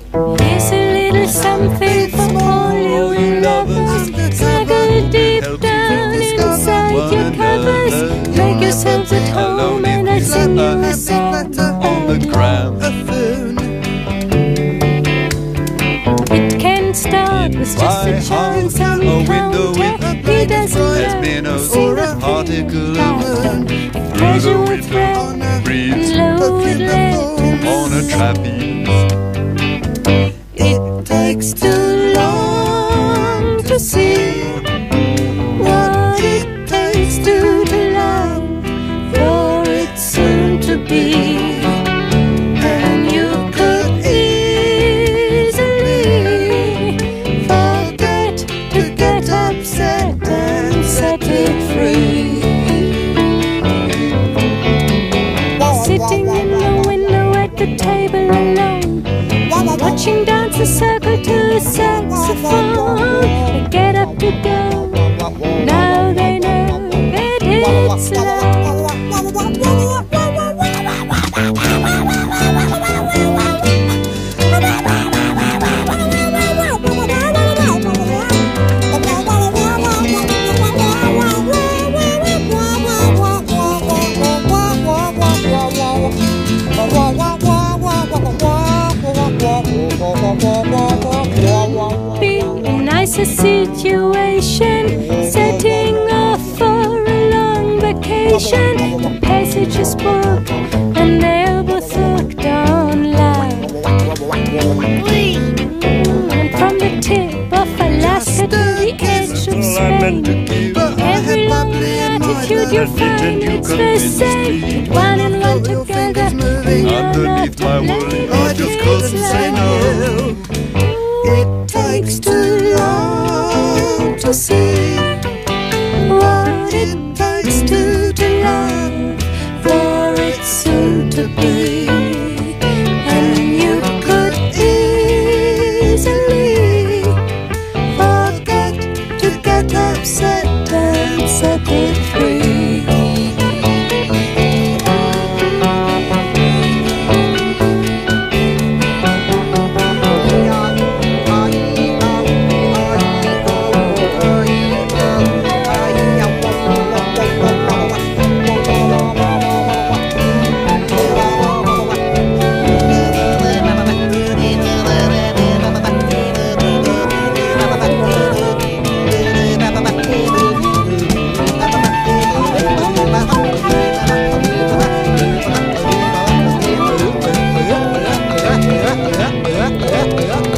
Here's a little something for all you lovers. Snuggle deep down inside your covers. Make yourselves at home and I'll sing you a song on the ground. It can start with just a chance encounter. He doesn't know a single particle of pleasure with thread, breeze load lead on a trapeze. It takes too long to see what it takes to love, for it's soon to be. And you could easily forget to get upset and set it free. Sitting in the window at the table alone, watching dance a circle to a saxophone. They get up to go, now they know that it's love. Be a nicer situation, setting off for a long vacation. The passage is booked and they're both hooked on love. And from the tip of Alaska to the edge of Spain, every long attitude you find it's the same. One and one together, Underneath my woolly, I just couldn't say no. It takes too long to see what it takes to love, for it's soon to be. And you could easily forget to get upset and set it free. Yeah.